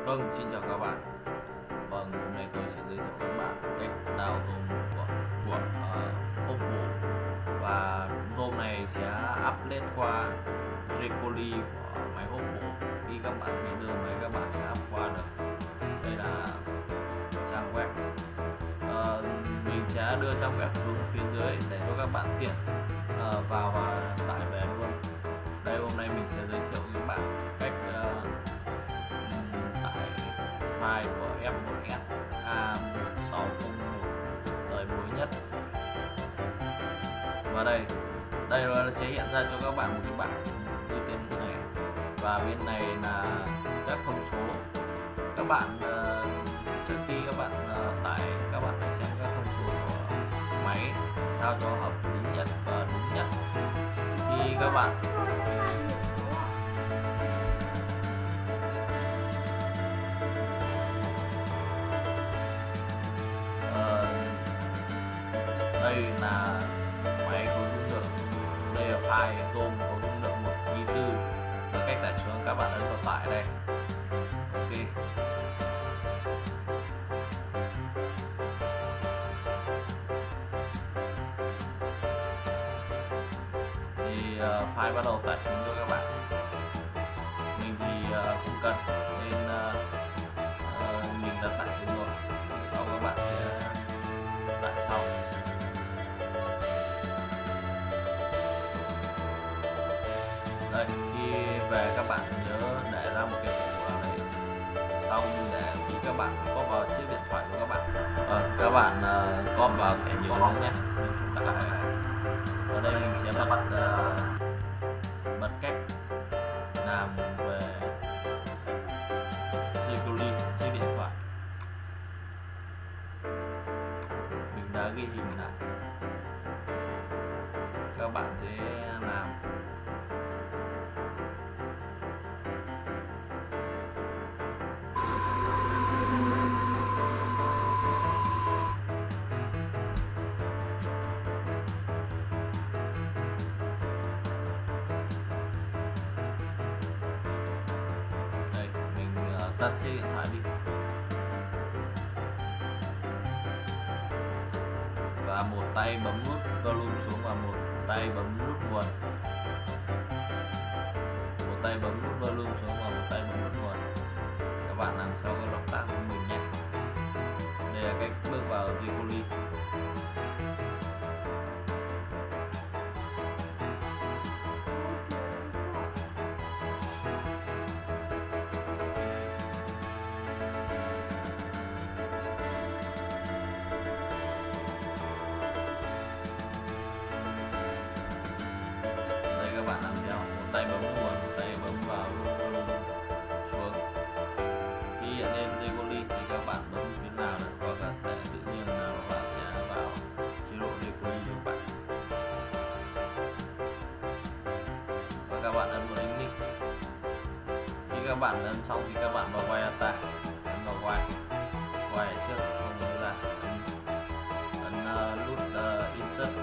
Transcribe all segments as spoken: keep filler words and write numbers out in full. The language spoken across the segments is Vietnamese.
Vâng, xin chào các bạn. Vâng, hôm nay tôi sẽ giới thiệu với các bạn cách đào ROM của của uh, Oppo. Và ROM này sẽ update qua Recovery của máy Oppo. Khi các bạn bị đưa máy, các bạn sẽ up qua được. Đây là trang web. Uh, mình sẽ đưa trang web xuống phía dưới để cho các bạn tiện uh, vào và tải về luôn. Đây, hôm nay mình sẽ giới thiệu với các bạn cách uh, tải file của F một S A một sáu không một đời mới nhất. Và đây đây nó sẽ hiện ra cho các bạn một cái bảng như thế này, và bên này là các thông số. Các bạn uh, trước khi các bạn uh, tải, các bạn phải xem các thông số của máy sao cho hợp lý nhất và đúng nhất. Khi các bạn đây là máy có dung lượng, đây là file ROM có dung lượng một gi ga bai, và cách tải xuống các bạn ấn vào tải đây. Ok, thì uh, file bắt đầu tải xuống cho các bạn. Mình thì uh, không cần nên uh, uh, mình đã tải xuống rồi. Sau các bạn sẽ tải sau. Đây, khi về các bạn nhớ để ra một cái ổ vào đây, xong để khi các bạn có vào chiếc điện thoại của các bạn, à, các bạn uh, có vào thẻ nhớ nữa nhé. Mình chúng ta ở đây mình sẽ bật uh, bật cách làm về security trên điện thoại. Mình đã ghi hình lại, các bạn sẽ làm. Tắt chiếc điện thoại đi và một tay bấm nút volume xuống và một tay bấm nút nguồn, một tay bấm nút volume xuống và một tay bấm nút nguồn. Các bạn làm theo cái động tác của mình nhé. Đây là cách bước vào Recovery. Các bạn làm theo, một tay bấm nguồn, một tay bấm vào volume xuống. Khi hiện lên Recovery thì các bạn bấm phím nào là có các thể tự nhiên là các bạn sẽ vào chế độ Recovery của bạn. Và các bạn ấn vào Init. Khi các bạn ấn xong thì các bạn vào quay data, ấn vào quay quay ở trước, không nhớ ra, ấn, ấn uh, nút uh, Insert.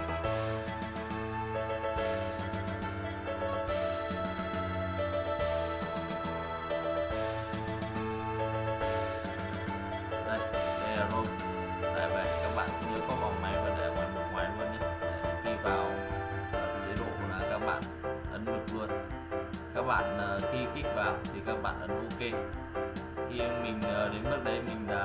Tại vậy các bạn nhớ có vòng máy và để ngoài một ngoài luôn nhé. Để khi vào chế độ là các bạn ấn được luôn. Các bạn khi kích vào thì các bạn ấn OK. Khi mình đến bước đấy mình đã